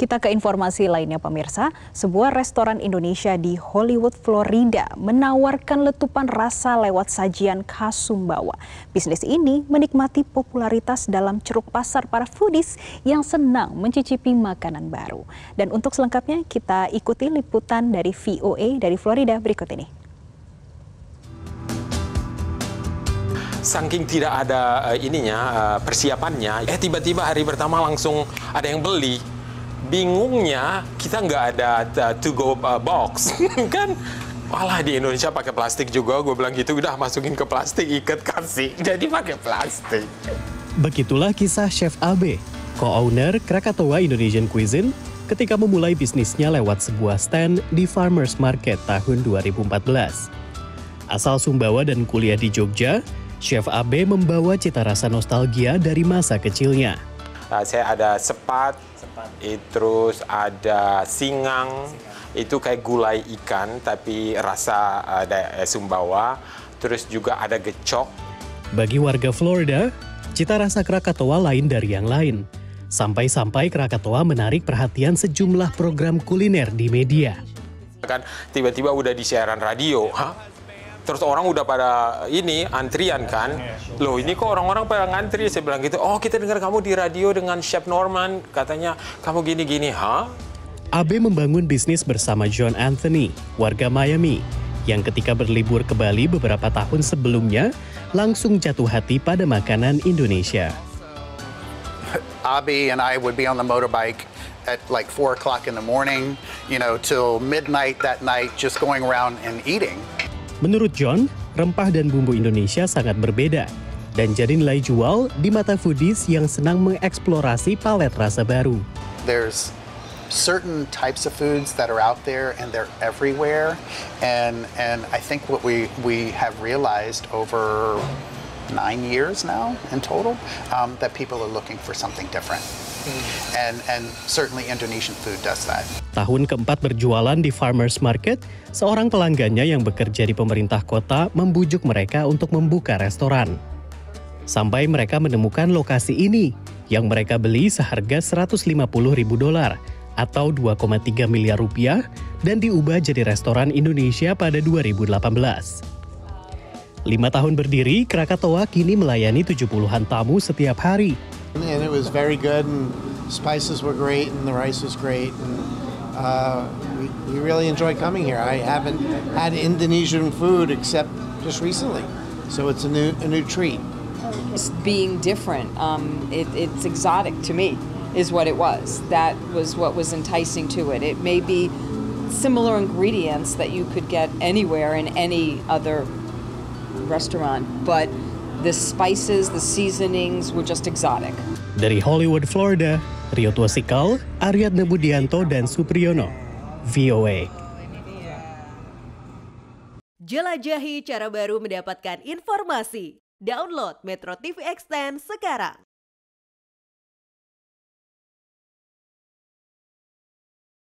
Kita ke informasi lainnya pemirsa, sebuah restoran Indonesia di Hollywood, Florida menawarkan letupan rasa lewat sajian khas Sumbawa. Bisnis ini menikmati popularitas dalam ceruk pasar para foodies yang senang mencicipi makanan baru. Dan untuk selengkapnya kita ikuti liputan dari VOA dari Florida berikut ini. Saking tidak ada persiapannya, tiba-tiba hari pertama langsung ada yang beli. Bingungnya kita nggak ada to-go box, kan? Walah, di Indonesia pakai plastik juga, gue bilang gitu, udah masukin ke plastik, ikat kasih, jadi pakai plastik. Begitulah kisah Chef AB, co-owner Krakatoa Indonesian Cuisine, ketika memulai bisnisnya lewat sebuah stand di Farmers Market tahun 2014. Asal Sumbawa dan kuliah di Jogja, Chef AB membawa cita rasa nostalgia dari masa kecilnya. Saya ada sepat, terus ada singang, itu kayak gulai ikan tapi rasa Sumbawa, terus juga ada gecok. Bagi warga Florida, cita rasa Krakatoa lain dari yang lain. Sampai-sampai Krakatoa menarik perhatian sejumlah program kuliner di media. Kan tiba-tiba udah di siaran radio, terus orang udah pada antrian kan. Loh, ini kok orang-orang pada ngantri? Saya bilang gitu, oh kita dengar kamu di radio dengan Chef Norman, katanya kamu gini-gini, AB membangun bisnis bersama John Anthony, warga Miami, yang ketika berlibur ke Bali beberapa tahun sebelumnya, langsung jatuh hati pada makanan Indonesia. Abi and I would be on the motorbike at like 4 o'clock in the morning, till midnight that night, just going around and eating. Menurut John, rempah dan bumbu Indonesia sangat berbeda dan jadi nilai jual di mata foodies yang senang mengeksplorasi palet rasa baru. There's certain types of foods that are out there and they're everywhere, and I think what we have realized over 9 years now in total, that people are looking for something different. And certainly Indonesian food does that. Tahun keempat berjualan di Farmers Market, seorang pelanggannya yang bekerja di pemerintah kota membujuk mereka untuk membuka restoran. Sampai mereka menemukan lokasi ini yang mereka beli seharga $150.000 atau 2,3 miliar rupiah dan diubah jadi restoran Indonesia pada 2018. 5 tahun berdiri, Krakatoa kini melayani 70-an tamu setiap hari. And it was very good, and spices were great, and the rice was great, and we really enjoy coming here. I haven't had Indonesian food except just recently, so it's a new treat. It's being different. It's exotic to me, is what it was. That was what was enticing to it. It may be similar ingredients that you could get anywhere in any other restaurant, but the spices, the seasonings were just exotic. Dari Hollywood, Florida, Rio Tuasikal, Ariadne Budianto, dan Supriyono, VOA. Jelajahi cara baru mendapatkan informasi. Download Metro TV Extend sekarang.